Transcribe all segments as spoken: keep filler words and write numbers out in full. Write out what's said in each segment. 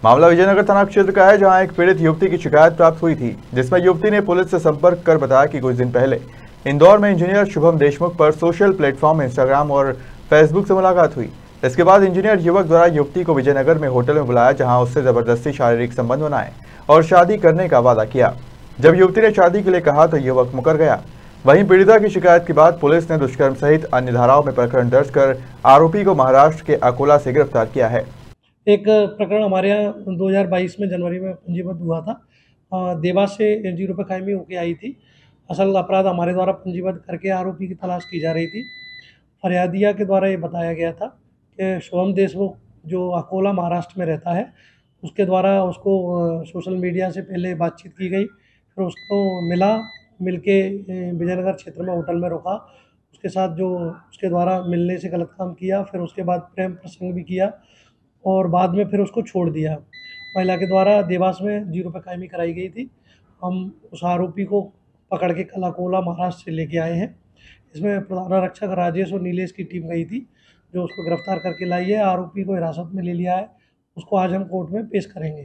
मामला विजयनगर थाना क्षेत्र का है, जहां एक पीड़ित युवती की शिकायत प्राप्त हुई थी, जिसमें युवती ने पुलिस से संपर्क कर बताया कि कुछ दिन पहले इंदौर में इंजीनियर शुभम देशमुख पर सोशल प्लेटफॉर्म इंस्टाग्राम और फेसबुक से मुलाकात हुई। इसके बाद इंजीनियर युवक द्वारा युवती को विजयनगर में होटल में बुलाया, जहां उससे जबरदस्ती शारीरिक संबंध बनाए और शादी करने का वादा किया। जब युवती ने शादी के लिए कहा तो युवक मुकर गया। वहीं पीड़िता की शिकायत के बाद पुलिस ने दुष्कर्म सहित अन्य धाराओं में प्रकरण दर्ज कर आरोपी को महाराष्ट्र के अकोला से गिरफ्तार किया है। एक प्रकरण हमारे यहाँ दो हज़ार बाईस में जनवरी में पंजीबद्ध हुआ था। देवास से जीरो पे कायमी होकर आई थी। असल अपराध हमारे द्वारा पंजीबद्ध करके आरोपी की तलाश की जा रही थी। फरियादिया के द्वारा ये बताया गया था कि शुभम देशमुख जो अकोला महाराष्ट्र में रहता है, उसके द्वारा उसको सोशल मीडिया से पहले बातचीत की गई, फिर उसको मिला, मिलके विजयनगर क्षेत्र में होटल में रुका, उसके साथ जो उसके द्वारा मिलने से गलत काम किया, फिर उसके बाद प्रेम प्रसंग भी किया और बाद में फिर उसको छोड़ दिया। महिला के द्वारा देवास में जीरो पे कायमी कराई गई थी। हम उस आरोपी को पकड़ के कल अकोला महाराष्ट्र से लेके आए हैं। इसमें प्रधान आरक्षक राजेश और नीलेश की टीम गई थी, जो उसको गिरफ्तार करके लाई है। आरोपी को हिरासत में ले लिया है, उसको आज हम कोर्ट में पेश करेंगे।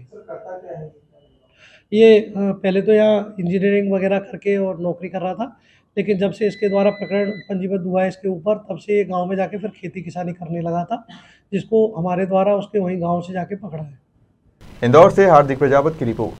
ये पहले तो यहाँ इंजीनियरिंग वगैरह करके और नौकरी कर रहा था, लेकिन जब से इसके द्वारा प्रकरण पंजीबद्ध हुआ है इसके ऊपर, तब से ये गांव में जाके फिर खेती किसानी करने लगा था, जिसको हमारे द्वारा उसके वहीं गांव से जाके पकड़ा है। इंदौर से हार्दिक प्रजापति की रिपोर्ट।